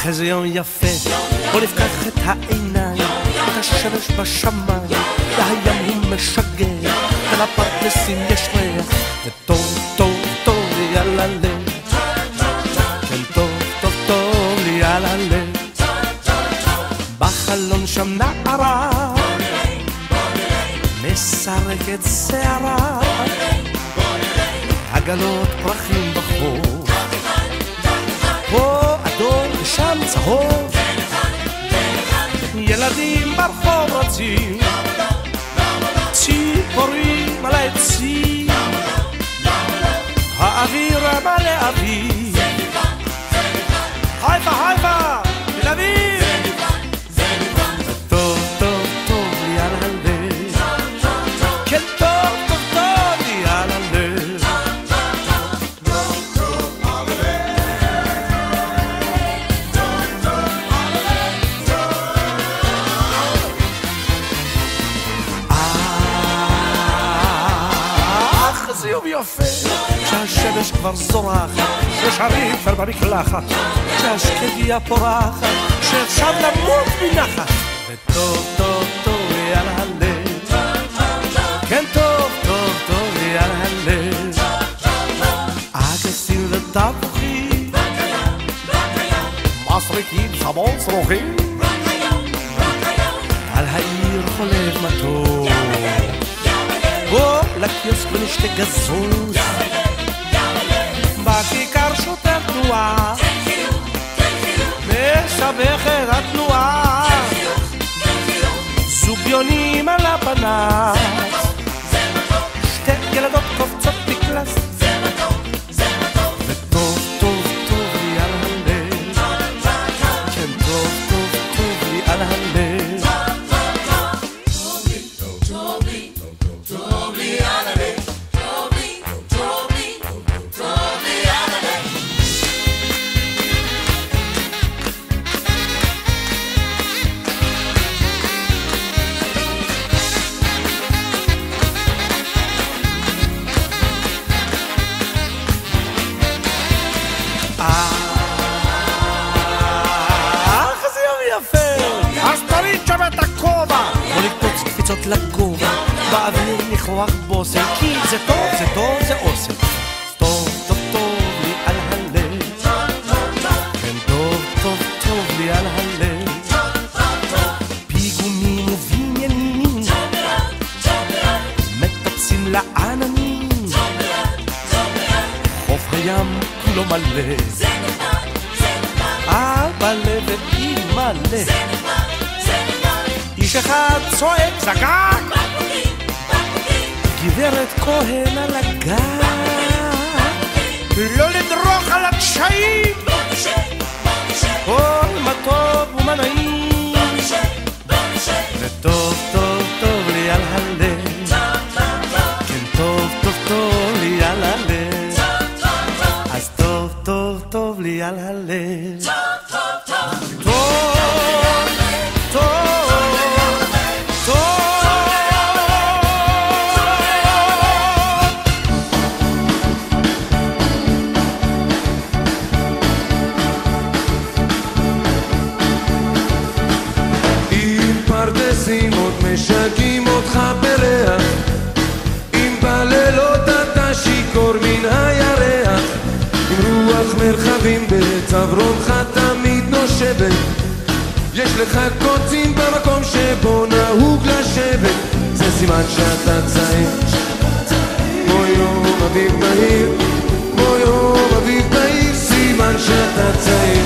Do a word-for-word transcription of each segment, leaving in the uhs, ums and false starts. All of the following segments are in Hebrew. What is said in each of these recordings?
איזה יום יפה, בוא נפקח את העיניים, את השמש בשמיים, והים הוא משגע, ולפרדסים יש ריח, וטוב טוב טוב לי על הלב, כן טוב טוב טוב לי על הלב. בחלון שם נערה מסרקת שערה, עגלות פרחים בחור, פה אדום ושם צהוב, ילדים ברחוב רצים, ציפורים על העצים, האוויר מלא אוויר, חיפה חיפה תל אביב, טוב טוב טוב לי על הלב, כן טוב טוב טוב לי על הלב. אך זה יום יפה, שהשמש כבר זורחת, ששרים כבר במקלחת, שהשקדיה פורחת, שאפשר למות מנחת, וטוב טוב טוב לי על הלב, כן טוב טוב טוב לי על הלב. אגסים ותפוחים, מסריקים סמון צרוכים, על העיר חולב מתוק, בוא לקיוסק ונשתה גזוז, בכיכר שוטר תנועה, מסבך את התנועה, זוגיונים על הפנס, שתי ילדות קופצות בקלאס, וטוב טוב טוב לי על הלב, כן טוב טוב טוב לי על הלב, טוב לי טוב לי על הלב, טוב לי טוב לי טוב לי על הלב. אך איזה יום יפה, אז תריד שם את הכובע, בוא נקפוץ קפיצות לגובה, באוויר ניחוח בוסם, כי זה טוב, זה טוב, זה אוסם, טוב טוב טוב לי על הלב, כן טוב טוב טוב לי על הלב, פיגומים ובניינים מטפסים לעננים, חוף הים כולו מלא, אבא לב ואימא לב, איש אחד צועק זגג, גברת כהן על הגג, לא לדרוך על הקשיים, כל מה טוב ומה נעים, וטוב טוב טוב לי על הלב, כן טוב טוב טוב לי על הלב, אז טוב טוב טוב לי על הלב, טוב טוב משגעים אותך בריח, אם בלילות אתה שיכור מן הירח, עם רוח מרחבים בצווארך תמיד נושבת, יש לך קוצים במקום שבו נהוג לשבת, זה סימן שאתה צעיר, כמו יום אביב בהיר, כמו יום אביב בהיר, סימן שאתה צעיר.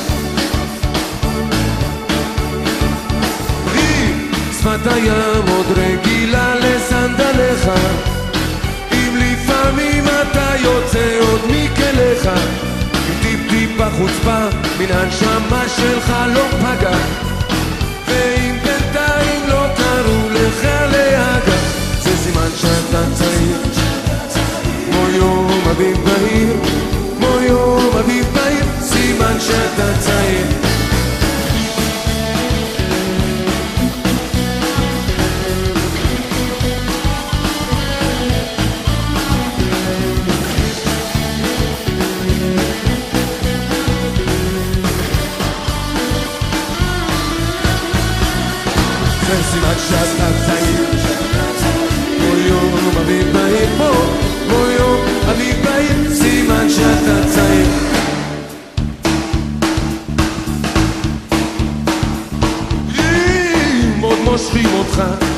שפת הים עוד רגילה לסנדליך, אם לפעמים אתה יוצא עוד מכליך, אם טיפ טיפה חוצפה מן הנשמה שלך לא פגע, ואם בינתיים לא קראו לך להגע, זה סימן שאתה צעיר, כמו יום אביב בהיר, כמו יום אביב בהיר, סימן שאתה צעיר.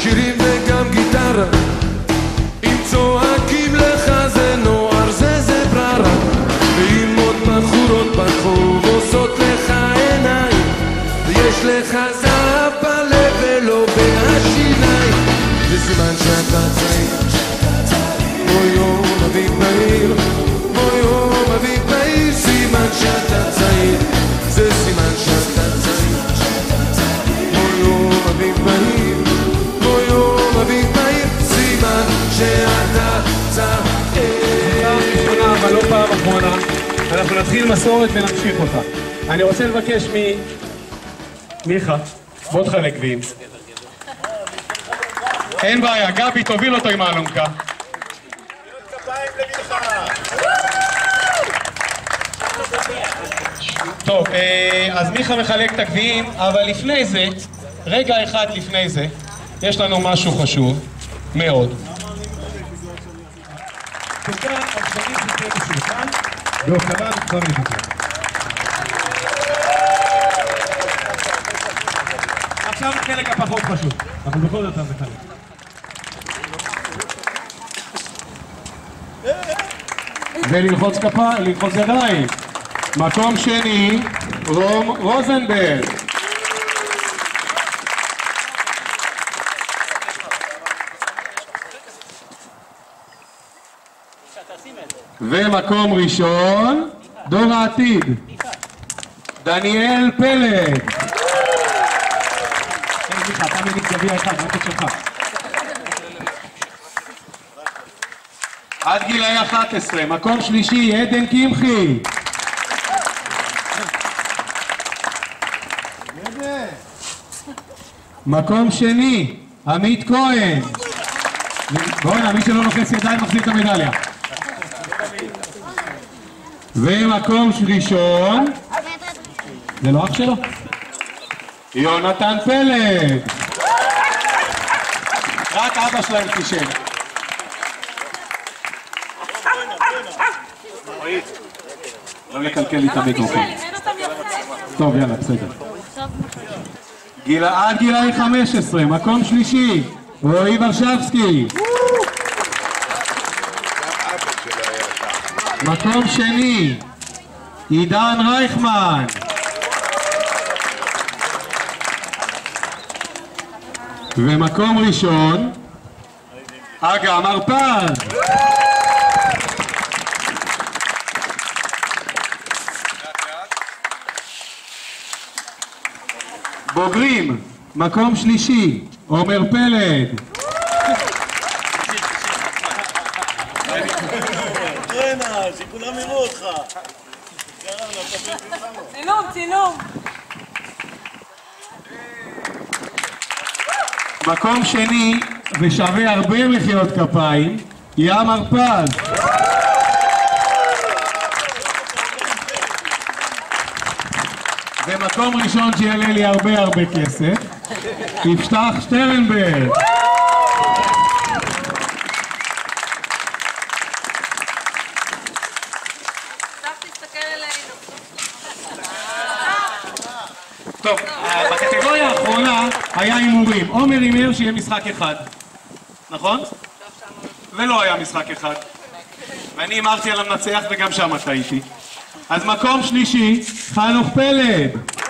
שירים וגם גיטרה, אם צועקים לך זה נוער זה זה בררה, ואם עוד בחורות ברחוב עושות לך עיניים, ויש לך זהב בלב ולא בהשיניים, זה סימן שאתה צעיר, כמו יום אביב בהיר, כמו יום אביב בהיר, סימן שאתה צעיר, זה סימן שאתה צעיר, כמו יום אביב בהיר, כמו יום אביב בהיר, סימן שאתה צעיר. פעם ראשונה אבל לא פעם אחרונה, אנחנו נתחיל מסורת ונמשיך אותה. אני רוצה לבקש מ... מיכה, בוא תחלק גביעים. אין בעיה, גבי תוביל אותו עם האלונקה. טוב, אז מיכה מחלק את הגביעים, אבל לפני זה, רגע אחד לפני זה, יש לנו משהו חשוב מאוד. וכאן הדברים שתהיה בשולחן, והוקרה נבחר לבקר. עכשיו חלק הפחות פשוט, אבל בכל זאת אתה מחלק. וללחוץ כפה, ללחוץ ידיים. מקום שני, רום רוזנברג. ומקום ראשון, דור העתיד, דניאל פלג. מיכה, אתה מניק גביע אחד, רק את שלך. עד גילאי אחת עשרה, מקום שלישי, עדן קמחי. מקום שני, עמית כהן. בואו, מי שלא לוחץ ידיים מחזיר את המדליה. ומקום ראשון, זה לא אח שלו? יונתן פלג. רק אבא שלהם תישב. לא לקלקל לי את המיקרופון. טוב, יאללה, בסדר. עד גילאי חמש עשרה, מקום שלישי, רועי ורשבסקי. מקום שני, עידן רייכמן. ומקום ראשון, אגה מרפז. בוגרים, מקום שלישי, עומר פלד. שכולם יראו אותך. צילום, צילום. מקום שני, ושווה הרבה מחיאות כפיים, ים הרפז. ומקום ראשון שיעלה לי הרבה הרבה כסף, יפתח שטרנברג. טוב, בקטגוריה האחרונה היה הימורים. עומר הימר שיהיה משחק אחד, נכון? ולא היה משחק אחד. ואני הימרתי על המנצח וגם שם טעיתי. אז מקום שלישי, חנוך פלד.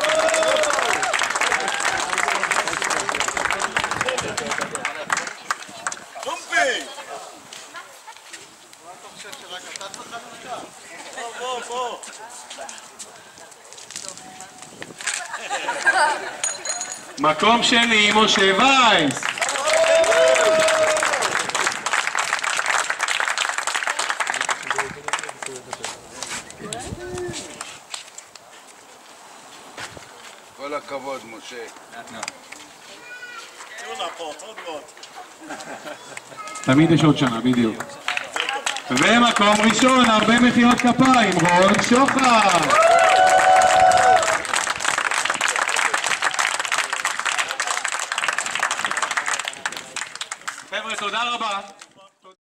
מקום שני, משה וייס. כל הכבוד, משה. תמיד יש עוד שנה, בדיוק. ומקום ראשון, הרבה מחיאות כפיים, רון שוחר. חבר'ה, תודה רבה.